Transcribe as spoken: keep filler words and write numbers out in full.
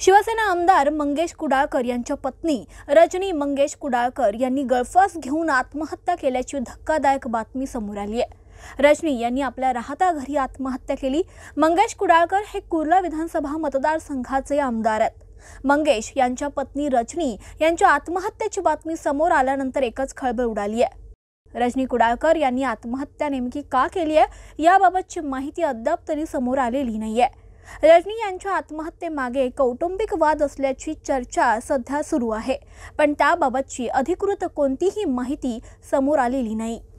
शिवसेना आमदार मंगेश कुडाळकर यांच्या पत्नी रजनी मंगेश कुडाळकर यांनी गळफास घेऊन आत्महत्या केल्याची धक्कादायक बातमी समोर आली आहे। रजनी यांनी आपल्या राहत्या घरी आत्महत्या केली। मंगेश कुडाळकर हे कुर्ला विधानसभा मतदारसंघाचे आमदार आहेत। मंगेश यांच्या पत्नी रजनी यांच्या आत्महत्येची बातमी समोर आल्यानंतर एकच खळबळ उडाली आहे। रजनी कुडाळकर यांनी आत्महत्या नेमकी का केली आहे याबाबतची माहिती अद्याप तरी समोर आलेली नाहीये। रजनी यांच्या आत्महत्येमागे कौटुंबिक वाद असल्याची चर्चा सध्या सुरू आहे, पण त्याबाबतची अधिकृत कोणतीही माहिती समोर आलेली नाही।